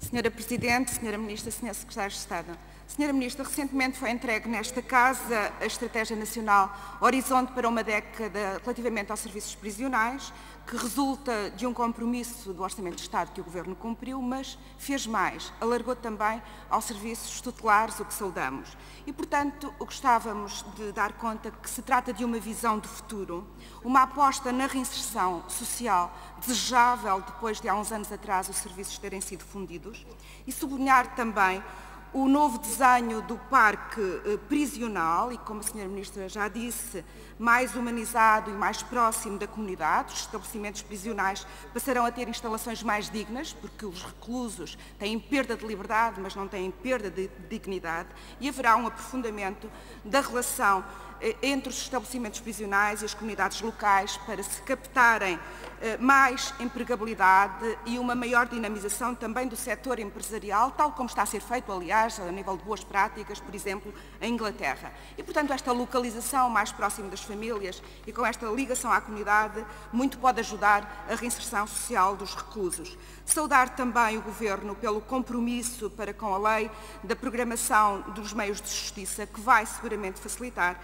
Senhora Presidente, Senhora Ministra, Senhor Secretário de Estado. Senhora Ministra, recentemente foi entregue nesta Casa a Estratégia Nacional Horizonte para uma década relativamente aos serviços prisionais, que resulta de um compromisso do Orçamento de Estado que o Governo cumpriu, mas fez mais, alargou também aos serviços tutelares, o que saudamos. E, portanto, gostávamos de dar conta que se trata de uma visão de futuro, uma aposta na reinserção social desejável depois de há uns anos atrás os serviços terem sido fundidos, e sublinhar também o novo desenho do parque prisional e, como a Sra. Ministra já disse, mais humanizado e mais próximo da comunidade. Os estabelecimentos prisionais passarão a ter instalações mais dignas, porque os reclusos têm perda de liberdade, mas não têm perda de dignidade, e haverá um aprofundamento da relação entre os estabelecimentos prisionais e as comunidades locais para se captarem mais empregabilidade e uma maior dinamização também do setor empresarial, tal como está a ser feito, aliás, a nível de boas práticas, por exemplo, em Inglaterra. E, portanto, esta localização mais próxima das famílias e com esta ligação à comunidade muito pode ajudar a reinserção social dos reclusos. Saudar também o Governo pelo compromisso para com a lei da programação dos meios de justiça, que vai seguramente facilitar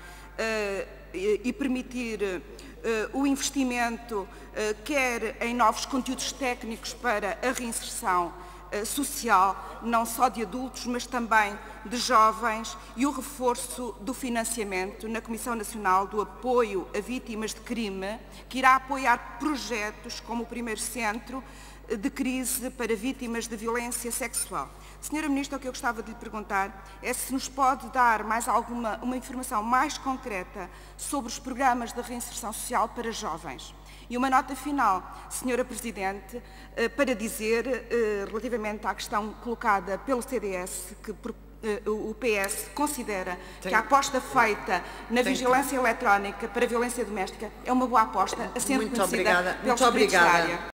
e permitir o investimento, quer em novos conteúdos técnicos para a reinserção social, não só de adultos, mas também de jovens, e o reforço do financiamento na Comissão Nacional do Apoio a Vítimas de Crime, que irá apoiar projetos como o primeiro centro de crise para vítimas de violência sexual. Senhora Ministra, o que eu gostava de lhe perguntar é se nos pode dar uma informação mais concreta sobre os programas de reinserção social para jovens. E uma nota final, Senhora Presidente, para dizer, relativamente à questão colocada pelo CDS, que o PS considera que a aposta feita na vigilância eletrónica para a violência doméstica é uma boa aposta, a ser reconhecida pelos peritos da área.